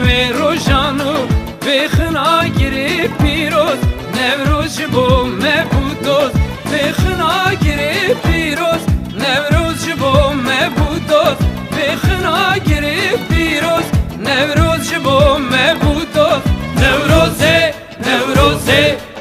ve rojanu ve xına girip piroz Nevroz ji bo me bu dost ve xına girip piroz Nevroz ji bo me bu dost ve xına girip piroz Nevroz ji bo me bu dost Nevroze, Nevroze